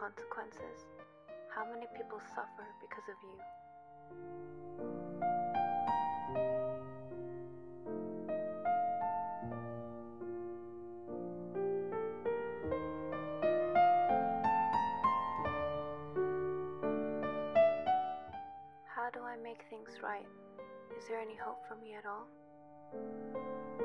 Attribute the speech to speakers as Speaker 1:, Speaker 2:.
Speaker 1: consequences? How many people suffer because of you? How do I make things right? Is there any hope for me at all?